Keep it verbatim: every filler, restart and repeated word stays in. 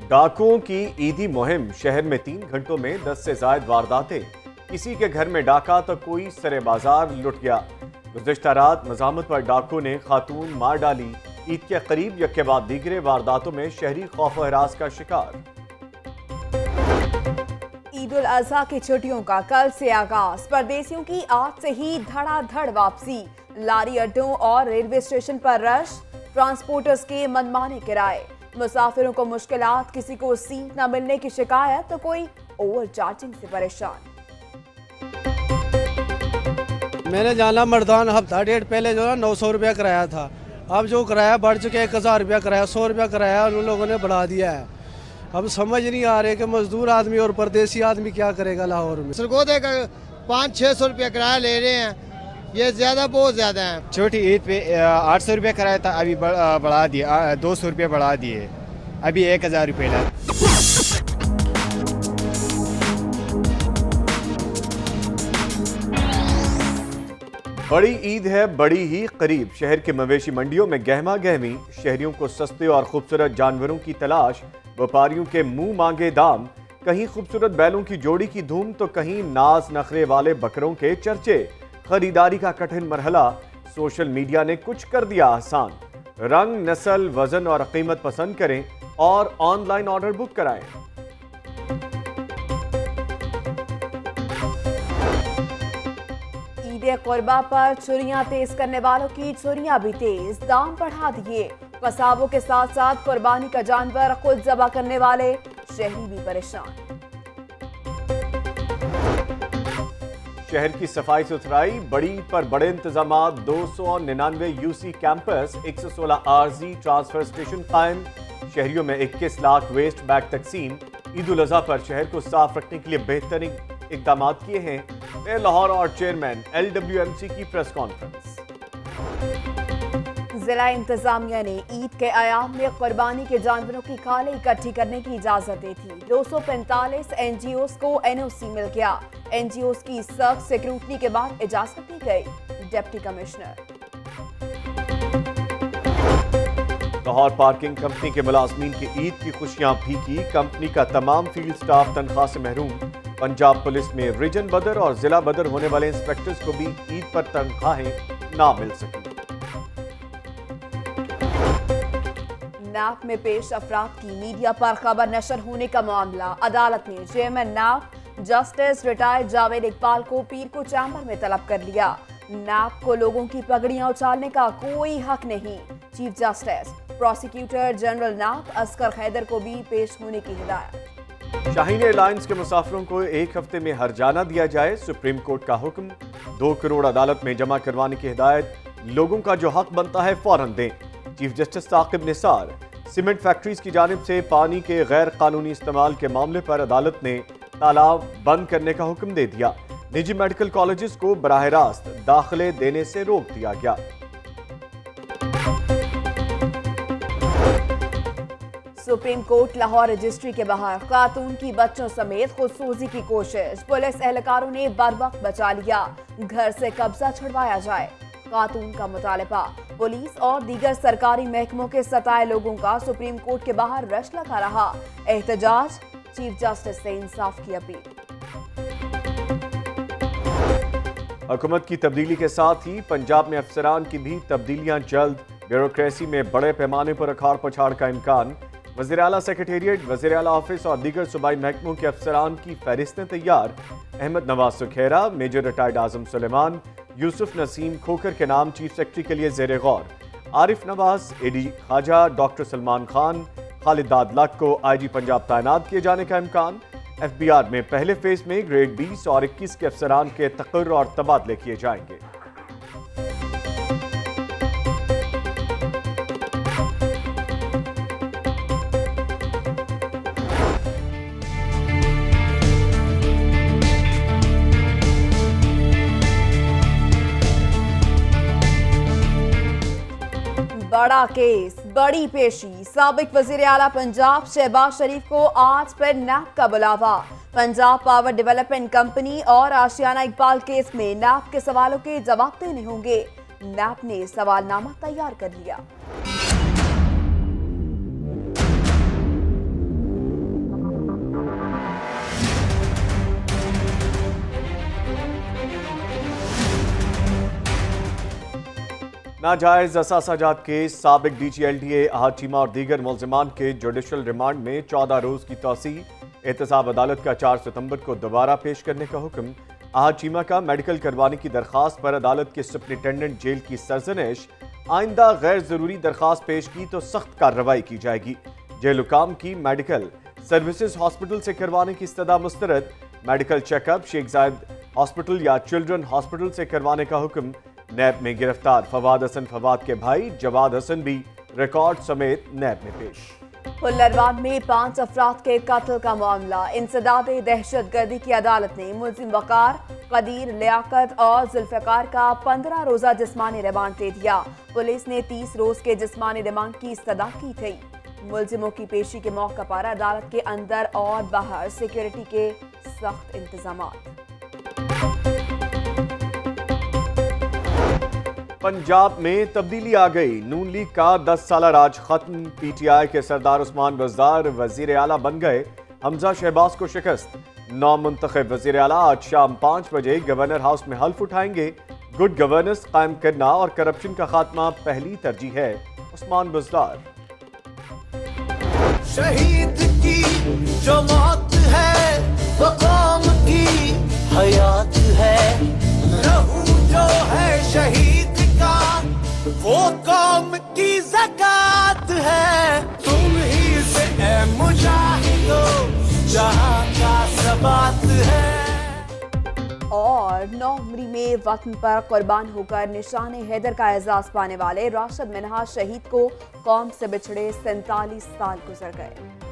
डाकुओं की ईदी मुहिम, शहर में तीन घंटों में दस से ज्यादा वारदातें। किसी के घर में डाका तो कोई सरे बाजार लुट गया। गुज़िश्ता रात मज़ामत पर डाकू ने खातून मार डाली। ईद के करीब यके बाद दीगरे वारदातों में शहरी खौफ व हरास का शिकार। ईद उल अज़हा की छुट्टियों का कल से आगाज। परदेसियों की आज से ही धड़ाधड़ वापसी। लारी अड्डों और रेलवे स्टेशन पर रश, ट्रांसपोर्टर्स के मनमाने किराए, मुसाफिरों को मुश्किलात, किसी को सीट न मिलने की शिकायत तो कोई ओवर चार्जिंग से परेशान। मैंने जाना मर्दान हफ्ता डेढ़ पहले जो है नौ सौ रुपया किराया था, अब जो किराया बढ़ चुके एक हज़ार रुपया किराया, सौ रुपया किराया उन लोगों ने बढ़ा दिया है। अब समझ नहीं आ रहे कि मजदूर आदमी और परदेसी आदमी क्या करेगा लाहौर में। सरगोदे का पाँच छः सौ रुपया किराया ले रहे हैं, ये ज़्यादा बहुत ज़्यादा है। छोटी ईद पे आठ सौ रुपया किराया था, अभी बढ़ा दिया, दो सौ रुपया बढ़ा दिए, अभी एक हज़ार रुपये ला। बड़ी ईद है बड़ी ही करीब। शहर के मवेशी मंडियों में गहमा गहमी, शहरियों को सस्ते और खूबसूरत जानवरों की तलाश, व्यापारियों के मुंह मांगे दाम। कहीं खूबसूरत बैलों की जोड़ी की धूम तो कहीं नाज नखरे वाले बकरों के चर्चे। खरीदारी का कठिन मरहला सोशल मीडिया ने कुछ कर दिया आसान। रंग, नस्ल, वजन और कीमत पसंद करें और ऑनलाइन ऑर्डर बुक कराएं। ईद कुर्बा पर छुरियां तेज करने वालों की छुरियां भी तेज, दाम बढ़ा दिए। कसाबों के साथ साथ कुर्बानी का जानवर खुद ज़बह करने वाले शहरी भी परेशान। शहर की सफाई सुथराई, बड़ी पर बड़े इंतजाम। दो सौ निन्यानवे यूसी कैंपस, एक सौ सोलह आरजी ट्रांसफर स्टेशन कायम। शहरियों में इक्कीस लाख वेस्ट बैग तकसीम। ईद उल अज़हा पर शहर को साफ रखने के लिए बेहतरीन इकदाम किए हैं। लाहौर और chairman L W M C की प्रेस कॉन्फ्रेंस। जिला इंतजामिया ने ईद के आयाम में कुर्बानी के जानवरों की खाले इकट्ठी करने की इजाजत दी थी। दो सौ पैंतालीस एन जी ओज़ को एन ओ सी मिल गया। एन जी ओज़ की सख्त सिक्योरिटी के बाद इजाजत दी गई। Deputy commissioner. Lahore parking company के मुलाजमीन की ईद की खुशियां फीकी। कंपनी का तमाम फील्ड स्टाफ तनख्वाह से महरूम। पंजाब पुलिस में रीजन बदर और जिला बदर होने वाले इंस्पेक्टर्स को भी ईद पर तनख्वाहें ना मिल सकी। नाप में पेश अफराद की मीडिया पर खबर नशर होने का मामला। अदालत ने चेयरमैन नाप जस्टिस रिटायर्ड जावेद इकबाल को पीर को चैम्बर में तलब कर लिया। नाप को लोगों की पगड़ियां उछालने का कोई हक नहीं। चीफ जस्टिस प्रोसिक्यूटर जनरल नाप असगर हैदर को भी पेश होने की हिदायत। शाहीन एयरलाइंस के मुसाफिरों को एक हफ्ते में हरजाना दिया जाए, सुप्रीम कोर्ट का हुक्म। दो करोड़ अदालत में जमा करवाने की हिदायत। लोगों का जो हक बनता है फौरन दें। Chief justice Saqib Nisar. Cement factories की जानिब से पानी के गैर कानूनी इस्तेमाल के मामले पर अदालत ने तालाब बंद करने का हुक्म दे दिया। निजी मेडिकल कॉलेजेस को बराह रास्त दाखिले देने से रोक दिया गया। सुप्रीम कोर्ट लाहौर रजिस्ट्री के बाहर खातून की बच्चों समेत खुदसूजी की कोशिश। पुलिस एहलकारों ने बरवक्त बचा लिया। घर से कब्जा छुड़वाया जाए। खातून का मुतालबा। पुलिस और दीगर सरकारी महकमों के सताए लोगों का सुप्रीम कोर्ट के बाहर रश लगा रहा। एहतजाज। चीफ जस्टिस से इंसाफ की अपील। हुकूमत की तब्दीली के साथ ही पंजाब में अफसरान की भी तब्दीलियां जल्द। ब्यूरोक्रेसी में बड़े पैमाने पर अखाड़ पछाड़ का इम्कान। वज़ीर आला सेक्रेटेरिएट, वज़ीर आला ऑफिस और दीगर सूबाई महकमों के अफसरान की फहरिस्तें तैयार। अहमद नवाज सुखेरा, मेजर रिटायर्ड आजम सुलेमान, यूसुफ नसीम खोखर के नाम चीफ सेक्रेटरी के लिए जेर गौर। आरिफ नवाज, ए डी हाजा, डॉक्टर सलमान खान, खालिद दादलक को आई जी पंजाब तैनात किए जाने का इम्कान। एफ बी आर में पहले फेज में ग्रेड बीस और इक्कीस के अफसरान के तकर्र और तबादले किए जाएंगे। बड़ा केस, बड़ी पेशी। साबिक वजीर आला पंजाब शहबाज शरीफ को आज फिर नैप का बुलावा। पंजाब पावर डेवलपमेंट कंपनी और आशियाना इकबाल केस में नैप के सवालों के जवाब देने होंगे। नैप ने सवालनामा तैयार कर लिया। नाजायज असासाजात केस साबिक D G L D A Ahad Cheema और दीगर मुलजिमान के जुडिशल रिमांड में चौदह रोज की तोसी। एहतसाब अदालत का चार सितंबर को दोबारा पेश करने का हुक्म। अहद चीमा का मेडिकल करवाने की दरखास्त पर अदालत के सुप्रिंटेंडेंट जेल की सरजनिश। आइंदा गैर जरूरी दरखास्त पेश की तो सख्त कार्रवाई की जाएगी। जेल हुकाम की मेडिकल सर्विसेज हॉस्पिटल से करवाने की इस्तदा मुस्तरद। Medical checkup Sheikh Zayed hospital या चिल्ड्रन हॉस्पिटल से करवाने का हुक्म। नैब में गिरफ्तार फवाद हसन फवाद के भाई जवाद हसन भी रिकॉर्ड समेत नैब में पेश। फुल्लरवान में पांच अफराद के कत्ल का मामला। इंसदाद दहशत गर्दी की अदालत ने मुलजिम वकार, कदीर, लियाकत और जुल्फकार का पंद्रह रोजा जिस्मानी रिमांड दे दिया। पुलिस ने तीस रोज के जिस्मानी रिमांड की इस्तदा की थी। मुलजिमों की पेशी के मौके पर अदालत के अंदर और बाहर सिक्योरिटी के सख्त इंतजाम। पंजाब में तब्दीली आ गई। नून लीग का दस साल राज खत्म। पी टी आई के सरदार उस्मान बुज़दार वजीर आला बन गए। हमजा शहबाज को शिकस्त। नौ मुंतखब वजीर आला आज शाम पाँच बजे गवर्नर हाउस में हल्फ उठाएंगे। गुड गवर्नेंस कायम करना और करप्शन का खात्मा पहली तरजीह है। उस्मान बुज़दार। शहीद की जो मौत है वो कौम की हयात है। लहू जो है शहीद का वो कौम की ज़कात है। तुम ही से ए मुजाहिदो जहां का सबात है। और नौ उम्री में वतन पर कुर्बान होकर निशाने हैदर का एजाज पाने वाले राशिद मिन्हाज शहीद को कौम से बिछड़े सैंतालीस साल गुजर गए।